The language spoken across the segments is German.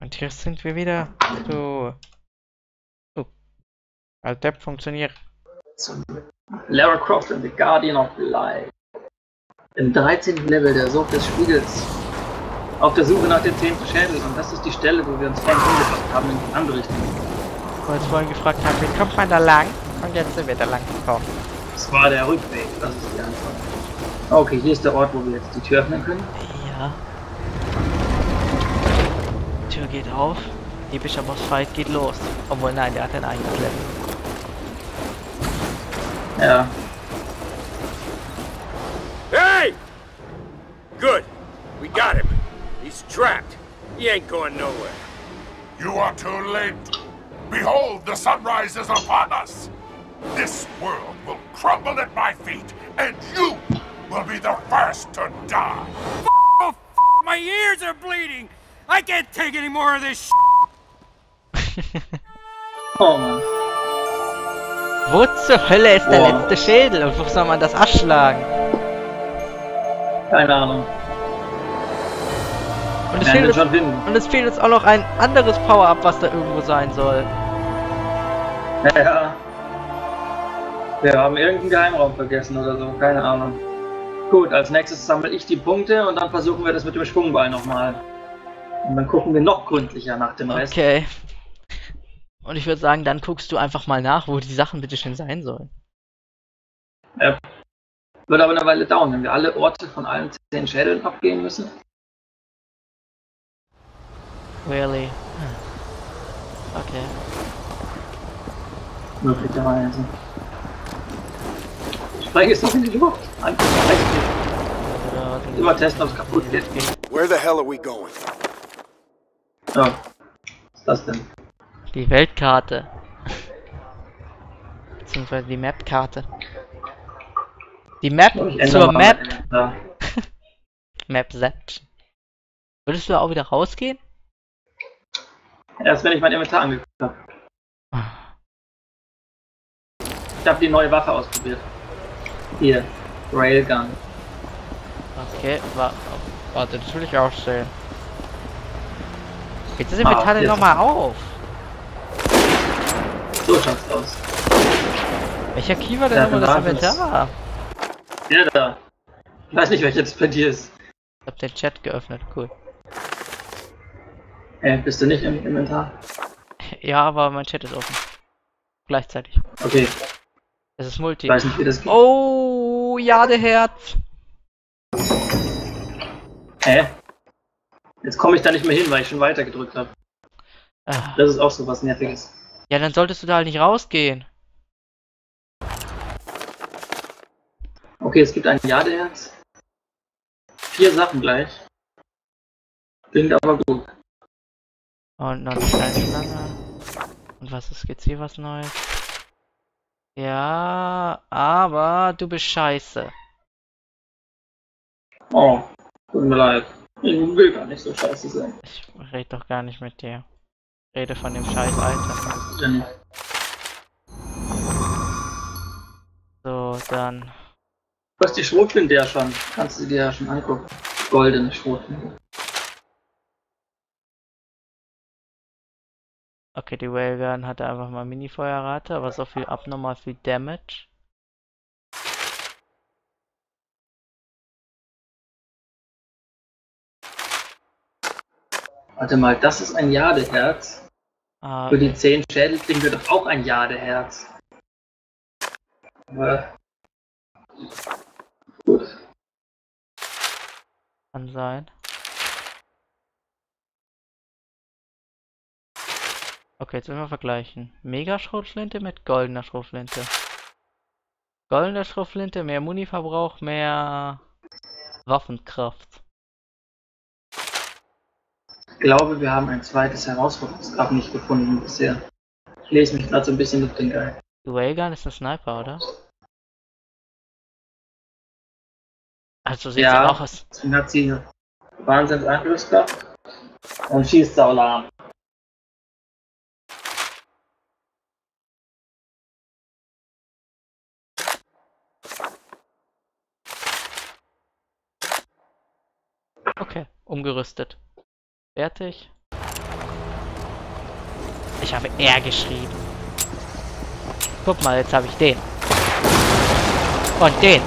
Und hier sind wir wieder. So. Als Depp funktioniert. Lara Croft and the Guardian of Light. Im 13. Level der Sog des Spiegels. Auf der Suche nach dem 10. Schädel. Und das ist die Stelle, wo wir uns vorhin umgebracht haben, in die andere Richtung. Wo wir uns vorhin gefragt haben, wie kommt man da lang? Und jetzt sind wir da lang gekommen. Das war der Rückweg, das ist die Antwort. Okay, hier ist der Ort, wo wir jetzt die Tür öffnen können. Ja. Tür geht auf. Die Bishop of Fight geht los. Obwohl, nein, der hat ein eigenes Level. Ja. Hey! Good. We got him. He's trapped. He ain't going nowhere. You are too late. Behold, the sunrise is upon us. This world will crumble at my feet, and you will be the first to die. Oh, my ears are bleeding. I can't take any more of this. Oh Mann. Wo zur Hölle ist der letzte Schädel und wo soll man das abschlagen? Keine Ahnung. Und Wir werden den schon finden. es fehlt uns auch noch ein anderes Power-Up, was da irgendwo sein soll. Ja. Wir haben irgendeinen Geheimraum vergessen oder so, keine Ahnung. Gut, als nächstes sammle ich die Punkte und dann versuchen wir das mit dem Schwungball nochmal. Und dann gucken wir noch gründlicher nach dem Rest. Okay. Und ich würde sagen, dann guckst du einfach mal nach, wo die Sachen bitte schön sein sollen. Ja. Wird aber eine Weile dauern, wenn wir alle Orte von allen 10 Schädeln abgehen müssen. Really? Okay. Möglicherweise. Spreng es doch in die Luft. Einfach immer testen, ob es kaputt geht. Where the hell are we going? So. Was ist das denn? Die Weltkarte. Beziehungsweise die Map-Karte. Die Map zur Map. Ja. Mapception. Würdest du auch wieder rausgehen? Erst wenn ich mein Inventar angeguckt habe. Ich habe die neue Waffe ausprobiert. Hier. Railgun. Okay, warte, das will ich auch sehen. Geht das Inventar denn jetzt. nochmal auf? So schaut's aus. Welcher Key war denn Ja, nochmal das dann war's. Inventar? Der da. Ich weiß nicht, welcher das bei dir ist. Ich hab den Chat geöffnet, cool. Bist du nicht im Inventar? Ja, aber mein Chat ist offen. Gleichzeitig. Okay. Es ist Multi. Ich weiß nicht, wie das geht. Oh, ja, der Herz. Jetzt komme ich da nicht mehr hin, weil ich schon weiter gedrückt habe. Ah. Das ist auch so was Nerviges. Ja, dann solltest du da halt nicht rausgehen. Okay, es gibt ein Jadeherz. 4 Sachen gleich. Klingt aber gut. Und noch eine Steinschlange. Und was ist jetzt hier was Neues? Ja, aber du bist scheiße. Oh, tut mir leid. Ich will gar nicht so scheiße sein. Ich rede doch gar nicht mit dir. Ich rede von dem scheiß Item. Ja, nicht. So, dann. Du hast die Schrotflinte ja schon. Kannst du dir ja schon angucken. Goldene Schrotflinte. Okay, die Railgun hatte einfach mal Mini-Feuerrate, aber so viel abnormal viel Damage. Warte mal, das ist ein Jadeherz. Ah, Für die 10 Schädel kriegen wir doch auch ein Jadeherz. Aber gut. kann sein. Okay, jetzt werden wir vergleichen. Mega-Schrotflinte mit goldener Schrotflinte. Goldene Schrotflinte, mehr Muni-Verbrauch, mehr Waffenkraft. Ich glaube, wir haben ein zweites Herausforderungsgrab nicht gefunden bisher. Ich lese mich gerade so ein bisschen mit den ein. Die Railgun ist ein Sniper, oder? Also sieht sie Ja, auch aus. deswegen hat sie Wahnsinns-Angriffskraft und schießt saulam. Okay, umgerüstet. Fertig. Ich habe R geschrieben. Guck mal, jetzt habe ich den. Und den.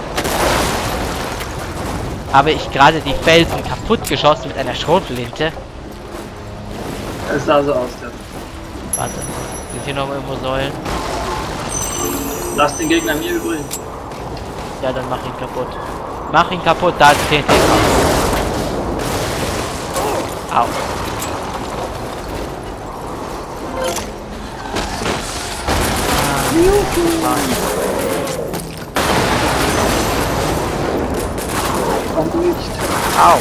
Habe ich gerade die Felsen kaputt geschossen mit einer Schrotflinte? Es sah so aus, ja. Warte. Sind hier noch irgendwo Säulen? Lass den Gegner mir übrig. Ja, dann mach ihn kaputt. Mach ihn kaputt, da ist TNT drauf. Au. Komm nicht. Au.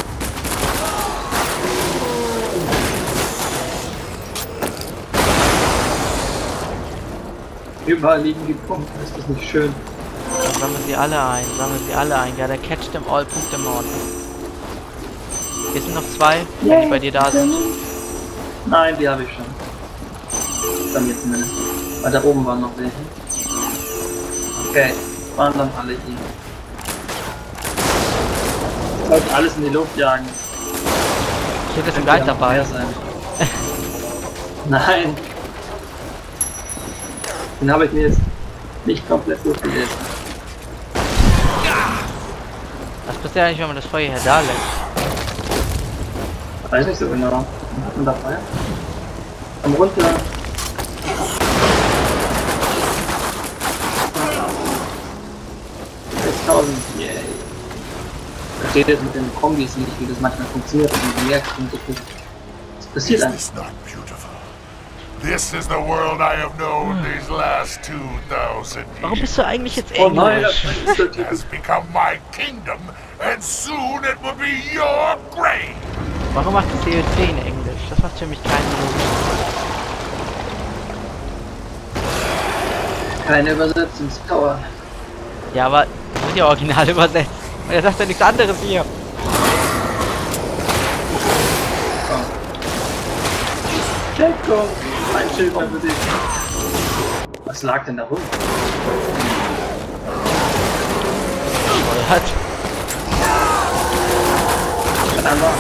Überall liegen die Punkte, ist das nicht schön? Dann sammeln sie alle ein, Ja, der catcht them all Punkte Mord. Hier sind noch zwei, wenn die bei dir da sind. Nein, die habe ich schon. Bei mir zumindest. Weil da oben waren noch welche. Okay, waren dann alle hier. Ich wollte alles in die Luft jagen. Hier ist ein Guide dabei. Sein. Nein. Den habe ich mir jetzt nicht komplett durchgelesen. Was passiert eigentlich, wenn man das Feuer hier da lässt? Weiß nicht so genau. Was hat man da Feuer? Komm runter. Yay. Da steht jetzt mit den Kombis nicht, wie das manchmal funktioniert. Und mehr kommt so gut. Was passiert eigentlich? Is this not beautiful? This is the world I have known these last 2000 Warum years. bist du eigentlich jetzt Oh nein, Englisch? das ist der It Typ. has become my kingdom, and soon it will be your grave. Warum macht das DLC in Englisch? Das macht für mich keinen Sinn. Keine Übersetzungspower. Ja, aber das wird ja original übersetzt. Und er sagt ja nichts anderes hier. Jacob, ein Schild für dich. Was lag denn da rum? Hat. Einmal.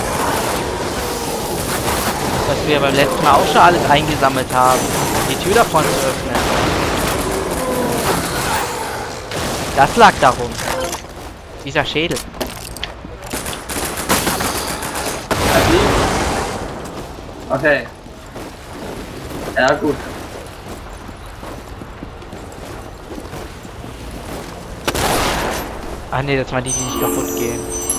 Was wir beim letzten Mal auch schon alles eingesammelt haben, um die Tür davon zu öffnen. Das lag darum. Dieser Schädel. Okay. Ja, gut. Ach nee, das waren die, die nicht kaputt gehen.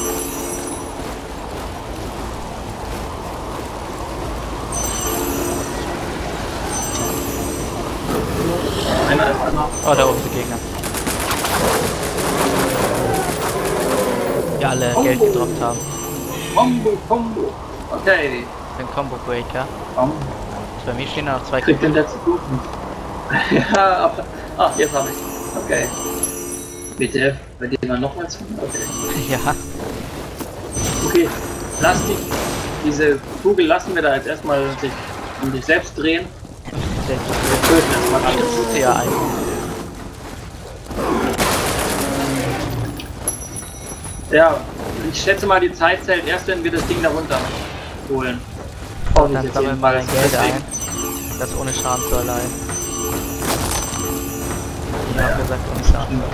Einer ist einmal. Oh, da oben sind Gegner. Die alle Geld gedroppt haben. Combo. Okay. Den Combo Breaker. Komm. Bei mir stehen da noch zwei Krieg den Kugeln. letzten Kuchen. Ja, aber. Ah, jetzt habe ich. Okay. Bitte, bei dir mal nochmals. Okay. Ja. Okay. Lass diese Kugel lassen wir da jetzt erstmal sich um sich selbst drehen. Wir töten erstmal alles. Ja, ein. Ja, ich schätze mal, die Zeit zählt erst, wenn wir das Ding da runter holen. Oh, Dann sammeln wir dein Geld ein. Das ohne Schaden zu erleiden. Ich hab gesagt, ohne Schaden.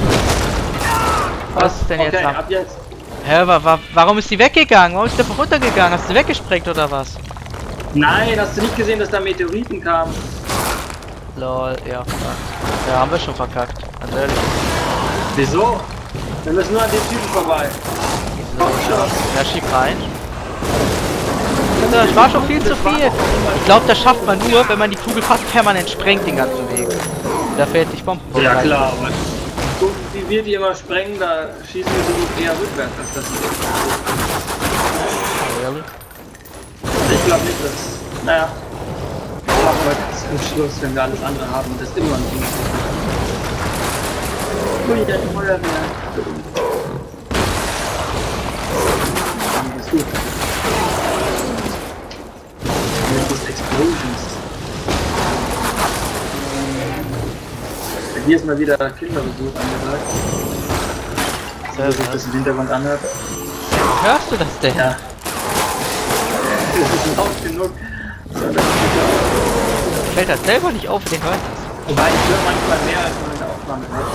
Was ist denn jetzt okay, ab? ab jetzt. Hä, warum ist die weggegangen? Warum ist der runtergegangen? Hast du weggesprengt oder was? Nein, hast du nicht gesehen, dass da Meteoriten kamen? Lol, ja. Ja, haben wir schon verkackt. Ganz ehrlich. Wieso? Wir müssen nur an den Typen vorbei. Komm schon. Ja, schieb rein. Das war schon viel zu viel. Ich glaube, das schafft man nur, wenn man die Kugel fast permanent sprengt den ganzen Weg. Da fällt sich Bomben. Ja klar, aber so wie wir die immer sprengen, da schießen wir so gut eher rückwärts als das. Ich glaube nicht, dass. Naja. Machen wir das zum Schluss, wenn wir alles andere haben und das immer noch nicht. Ui, der Feuerwehr. Das ist gut. Explosions. Hier ist mal wieder Kinderbesuch angesagt. So, sich das im Hintergrund anhört. Hörst du das denn? Ja. Das ist laut genug. So, das ist fällt das selber nicht auf, den hört. Wobei ich höre manchmal mehr als man in der Aufnahme hört.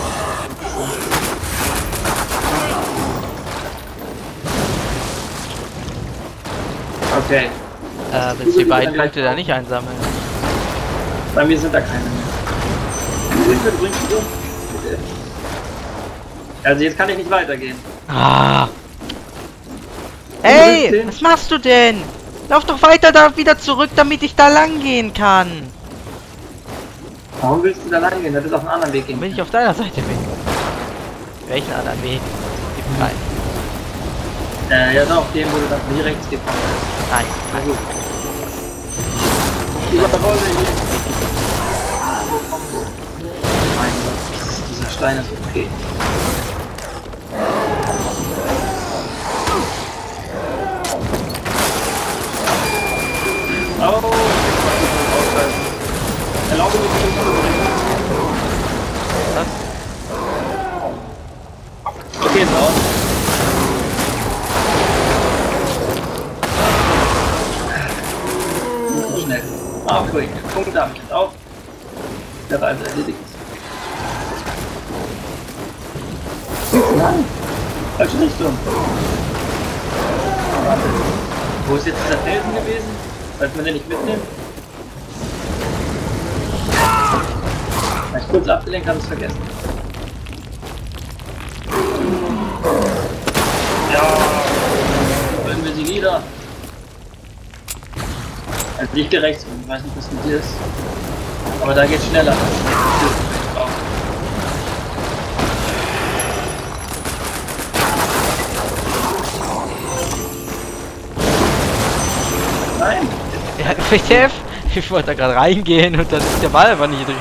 Okay. Willst du die beiden Punkte da nicht einsammeln? Bei mir sind da keine mehr. Hilfe, du bringst mich um. Bitte. Also jetzt kann ich nicht weitergehen. Ah! Ey, was machst du denn? Lauf doch weiter da wieder zurück, damit ich da lang gehen kann. Warum willst du da lang gehen? Das ist auf einen anderen Weg gehen. Wenn ich auf deiner Seite bin. Welchen anderen Weg? Gibt keinen. Ja doch, den, wo du dann hier rechts gefahren bist. Nein. Na gut. Überrolle hier. Mein Gott, dieser Stein ist okay. Oh, ausschalten. Erlaube mir die Was? Okay, ist aus. Schnell. Ah, cool. Punkt ab. Auf. Der Reise erledigt. Nein. Falsche Richtung. Warte. Wo ist jetzt dieser Felsen gewesen? Falls man den nicht mitnimmt. Wenn ich kurz abgelenkt habe, ist es vergessen. Ja. Bringen wir sie nieder. Also nicht gerecht, ich weiß nicht, was mit dir ist. Aber da geht's schneller. Nein! Ja, WTF? Ich wollte da gerade reingehen und dann ist der Ball aber nicht drin.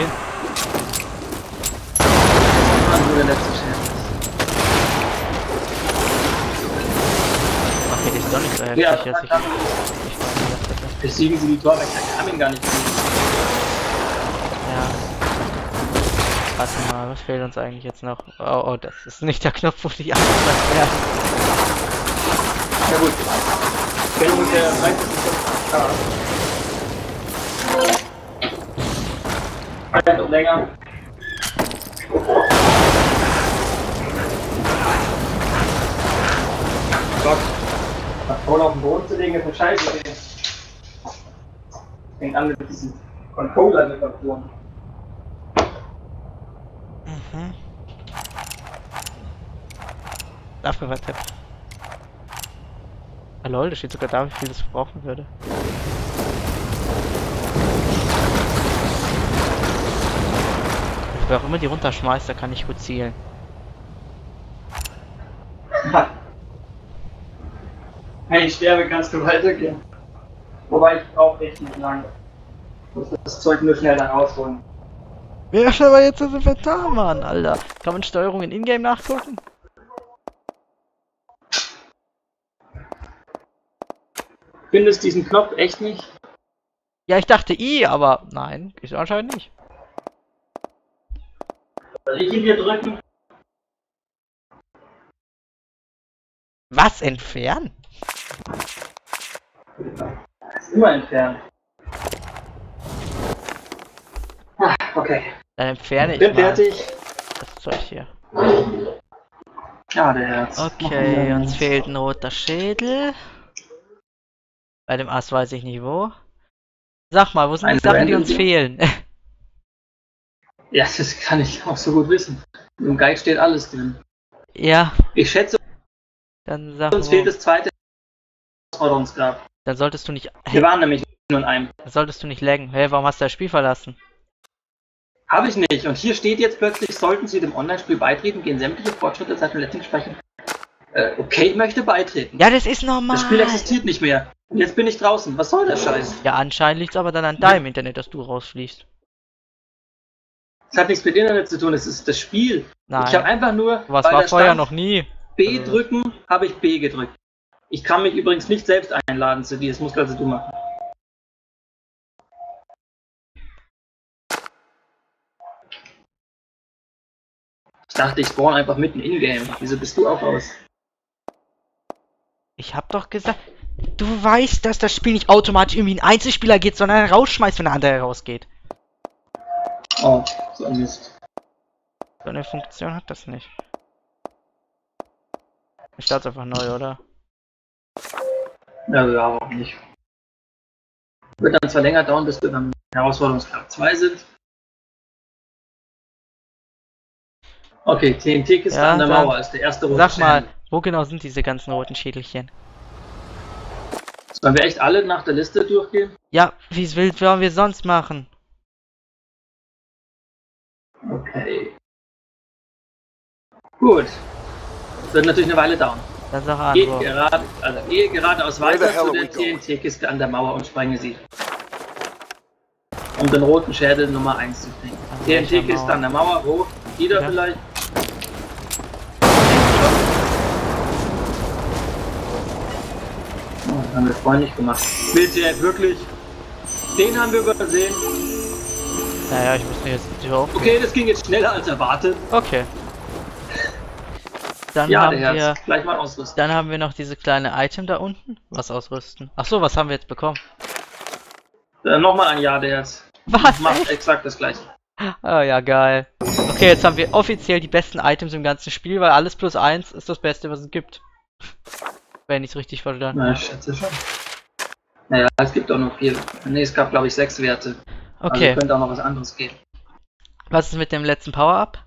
Mann, nur der letzte Scherz. Ach, hätte ich doch nicht so heftig Ja, jetzt. besiegen sie die Torwächter, ich kann ihn gar nicht besiegen. Ja. Warte mal, was fehlt uns eigentlich jetzt noch? Oh, das ist nicht der Knopf, wo die angezeigt werden. Ja gut. Wenn uns der Preis ist und länger. Gott. Das Tor auf den Boden zu legen ist eine Scheiße. Fängt an mit diesen Controller-Reparaturen. Mhm. Dafür war Tipp. Ah lol, da steht sogar da, wie viel das brauchen würde. Wer auch immer die runterschmeißt, da kann ich gut zielen. Wenn ich sterbe, kannst du weitergehen. Wobei ich brauche echt nicht lange. Ich muss das Zeug nur schnell dann rausholen. Wer ist aber jetzt das Inventar, Mann, Alter? Kann man Steuerung in Ingame nachgucken? Findest diesen Knopf echt nicht? Ja, ich dachte I, aber nein, ist anscheinend nicht. Soll ich ihn hier drücken? Was, entfernen? Ist immer entfernt. Ah, okay. Dann entferne ich Bin mal fertig. das Zeug hier. Ja, der Herz. Okay, uns fehlt ein roter Schädel. Bei dem Ass weiß ich nicht wo. Sag mal, wo sind die Sachen, die uns fehlen? Ja, das kann ich auch so gut wissen. Im Guide steht alles drin. Ja, Ich schätze, dann sag uns wo. fehlt das zweite Herausforderungsgrab. Dann solltest du nicht. Wir waren nämlich nur in einem. Dann solltest du nicht laggen. Hey, warum hast du das Spiel verlassen? Habe ich nicht. Und hier steht jetzt plötzlich, sollten Sie dem Online-Spiel beitreten, gehen sämtliche Fortschritte seit dem letzten Gespräch. Okay, ich möchte beitreten. Ja, das ist normal. Das Spiel existiert nicht mehr. Und jetzt bin ich draußen. Was soll der Scheiß? Ja, anscheinend liegt es aber dann an deinem Internet, dass du rausfliegst. Das hat nichts mit Internet zu tun, es ist das Spiel. Nein. Ich habe einfach nur, Was weil war da vorher stand, noch nie? B drücken, habe ich B gedrückt. Ich kann mich übrigens nicht selbst einladen zu dir, das musst also du machen. Ich dachte, ich spawn einfach mitten in-game. Wieso bist du auch raus? Ich hab doch gesagt, du weißt, dass das Spiel nicht automatisch irgendwie ein Einzelspieler geht, sondern rausschmeißt, wenn der andere rausgeht. Oh, so ein Mist. So eine Funktion hat das nicht. Ich starte einfach neu, oder? Ja, warum nicht? Wird dann zwar länger dauern, bis wir beim Herausforderungsgrad 2 sind. Okay, TNT-Kiste Ja, an der dann Mauer ist der erste rote Sag mal, Schädel. wo genau sind diese ganzen roten Schädelchen? Sollen wir echt alle nach der Liste durchgehen? Ja, wie wild wollen wir sonst machen? Okay. Gut. Wird natürlich eine Weile dauern. Dann sag an, Gehe wo. geradeaus Where the weiter hell zu are der we going? TNT-Kiste an der Mauer und sprenge sie. Um den roten Schädel Nummer 1 zu kriegen. An welcher TNT-Kiste Mauer? an der Mauer, hoch. Wieder Ja. vielleicht. Oh, das haben wir freundlich gemacht. Willst du jetzt wirklich? Den haben wir übersehen. Naja, ich muss jetzt die Tür auf. Okay, das ging jetzt schneller als erwartet. Okay. Dann Ja, haben der wir. Herz. Gleich mal ausrüsten. Dann haben wir noch diese kleine Item da unten. Was ausrüsten? Ach so, was haben wir jetzt bekommen? Nochmal ein Ja, der Herz. Was? Macht Echt? exakt das gleiche. Oh ja, geil. Okay, jetzt haben wir offiziell die besten Items im ganzen Spiel, weil alles plus 1 ist das Beste, was es gibt. Wenn ich es richtig verstanden Na, habe. ich schätze schon. Naja, es gibt auch noch 4. Ne, es gab glaube ich 6 Werte. Okay, Also könnte auch noch was anderes geben. was ist mit dem letzten Power-Up?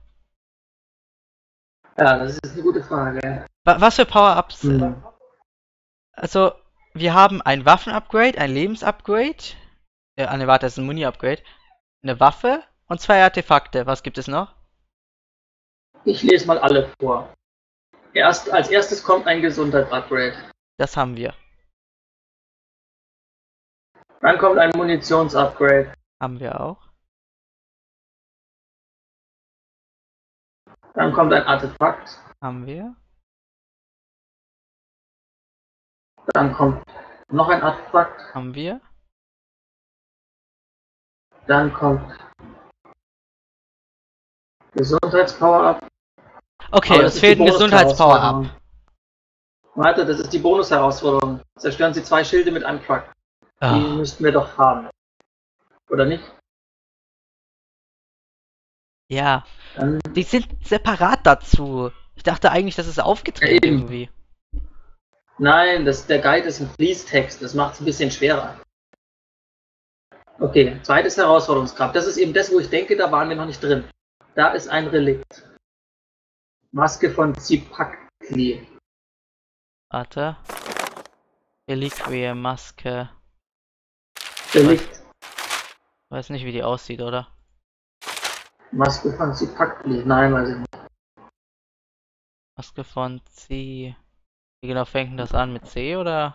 Ja, das ist eine gute Frage. Was für Power-Ups? Hm. Also, wir haben ein Waffen-Upgrade, ein Lebens-Upgrade. Ne, warte, das ist ein Muni-Upgrade. Eine Waffe und 2 Artefakte. Was gibt es noch? Ich lese mal alle vor. Als erstes kommt ein Gesundheits-Upgrade. Das haben wir. Dann kommt ein Munitions-Upgrade. Haben wir auch. Dann kommt ein Artefakt. Haben wir. Dann kommt noch ein Artefakt. Haben wir. Dann kommt Gesundheits-Power-Up. Okay, Aber das uns ist die fehlt ein Gesundheits-Power-Up. Bonus-Herausforderung. Warte, das ist die Bonus-Herausforderung. Zerstören Sie 2 Schilde mit einem Truck. Die Ah, müssten wir doch haben. Oder nicht? ja, Dann die sind separat dazu. Ich dachte eigentlich, das ist aufgetrennt Ja, eben. irgendwie. Nein, der Guide ist ein Fließtext. Das macht es ein bisschen schwerer. Okay, zweites Herausforderungsgrad. Das ist eben das, wo ich denke, da waren wir noch nicht drin. Da ist ein Relikt. Maske von Zipakli. Warte. Reliquie, Maske. Relikt. Weiß nicht, wie die aussieht, oder? Maske von Zipakli. Nein, weiß ich nicht. Maske von C. Wie genau fängt denn das an? Mit C oder?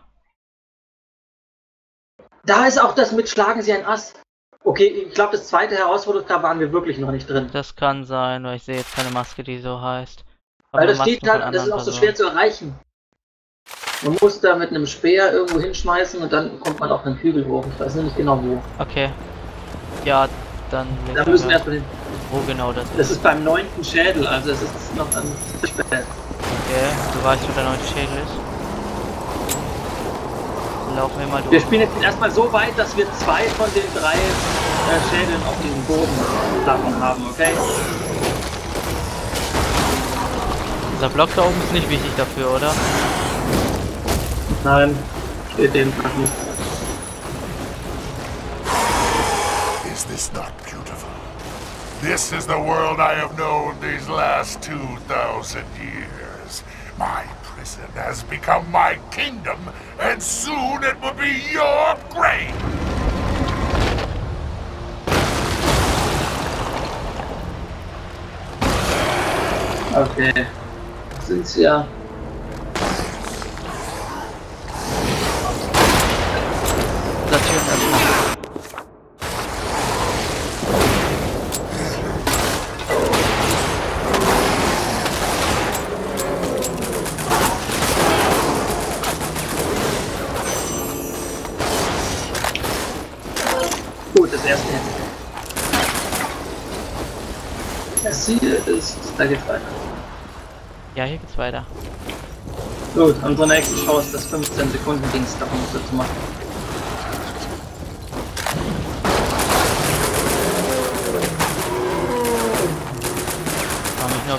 Da ist auch das mit Schlagen Sie ein Ass. Okay, ich glaube, das zweite Herausforderungsgrad waren wir wirklich noch nicht drin. Das kann sein, weil ich sehe jetzt keine Maske, die so heißt. Weil nur das steht Masken da, von das ist auch anderen so schwer zu erreichen. Man muss da mit einem Speer irgendwo hinschmeißen und dann kommt man auf einen Hügel hoch. Ich weiß nur nicht genau wo. Okay. Ja, dann. Da müssen wir erstmal hin. Wo genau das Das ist. ist beim 9. Schädel, also es ist noch ein bisschen spät. Okay, du weißt, wo der neue Schädel ist. Laufen wir mal Wir durch. spielen jetzt erstmal so weit, dass wir 2 von den 3 Schädeln auf diesem Boden haben, okay? Dieser Block da oben ist nicht wichtig dafür, oder? Nein, steht jedenfalls nicht. Is this not beautiful? This is the world I have known these last 2,000 years. My prison has become my kingdom, and soon it will be your grave! Okay. Sind's ja. Sortieren erstmal. Gut, das erste Hit. Das Ziel ist, da geht's weiter. Ja, hier geht's weiter. Gut, unsere nächste Chance, das 15 Sekunden Dings davon zu machen.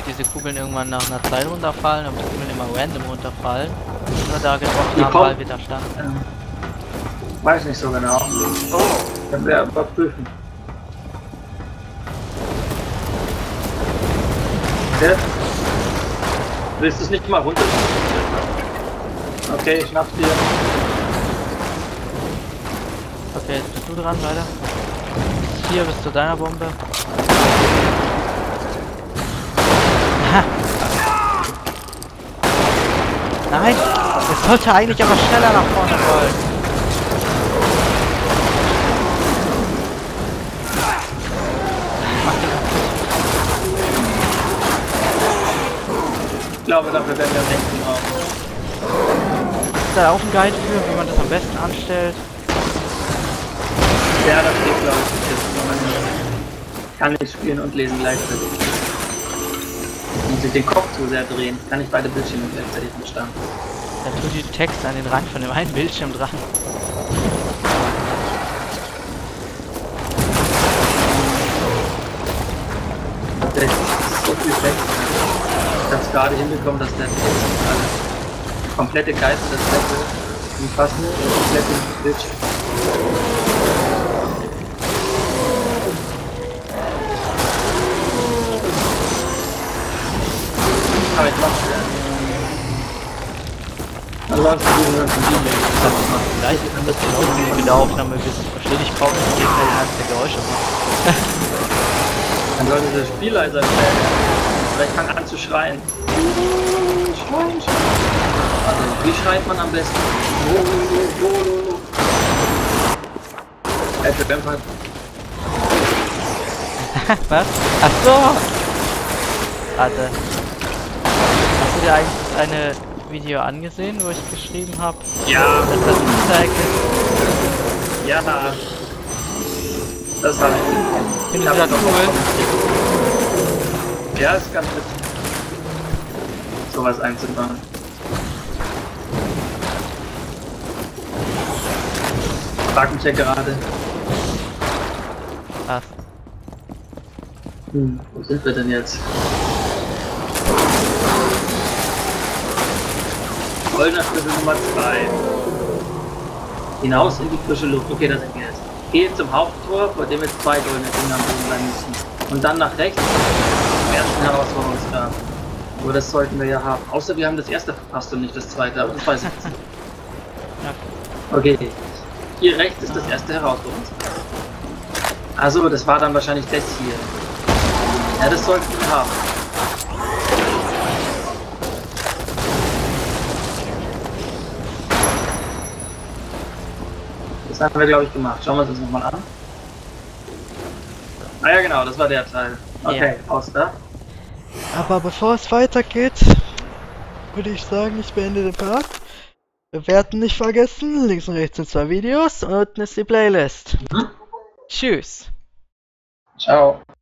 diese Kugeln irgendwann nach einer Zeit runterfallen, ob die Kugeln immer random runterfallen. Und wir da getroffen Die haben, kommen- weil wir da standen. Weiß nicht so genau. Können wir überprüfen. Okay. Willst du es nicht mal runter? Okay, ich schnapp's dir. Okay, jetzt bist du dran, weiter. Hier bist du deiner Bombe. Aha. Nein! Es sollte eigentlich aber schneller nach vorne rollen. Mach den kaputt. Ich glaube, dafür werden wir am nächsten brauchen. Ist da auch ein Guide für, wie man das am besten anstellt? Ja, das steht, glaube ich, jetzt. Man kann nicht spielen und lesen gleichzeitig. Muss ich den Kopf zu sehr drehen. Kann ich beide Bildschirme gleichzeitig verstanden. Da tut die Text an den Rand von dem einen Bildschirm dran. Tatsächlich ist so viel Text. Ich habe es gerade hinbekommen, dass der Text alles komplette Geist des Levels umfassen und komplette Bildschirm. Aber ich mach's ja. Ansonsten müssen wir uns ein Video machen. Vielleicht ist das genauso wie mit der Aufnahme, bis ich verstehe dich kaum, dass Gegner die ganze Geräusche macht. Dann sollte das Spiel leiser stellen. Vielleicht fang an zu schreien. Schreien, schreien. Also, wie schreit man am besten? Was? Ach so! Warte. Hast du dir eigentlich das eine Video angesehen, wo ich geschrieben habe, Ja, dass das ein Easter Egg ist? ja. Das habe ich. Findest du das cool? Ja, ist ganz witzig, sowas einzubauen. Frag mich ja gerade. Was? Wo sind wir denn jetzt? Goldener Schlüssel Nummer 2. Hinaus in die frische Luft. Okay, da sind wir jetzt. Gehe zum Haupttor, vor dem jetzt 2 goldene Dinger am Boden sein müssen. Und dann nach rechts zum ersten Herausforderungsgrad. Aber das sollten wir ja haben. Außer wir haben das erste verpasst und nicht das zweite, aber das weiß ich jetzt nicht. Okay. Hier rechts ist das erste Herausforderungsgrad. Also, das war dann wahrscheinlich das hier. Ja, das sollten wir haben. Das haben wir, glaube ich, gemacht. Schauen wir uns das nochmal an. Ah ja, genau, das war der Teil. Okay, aus da. Aber bevor es weitergeht, würde ich sagen, ich beende den Part. Bewerten nicht vergessen, links und rechts sind 2 Videos und unten ist die Playlist. Tschüss. Ciao.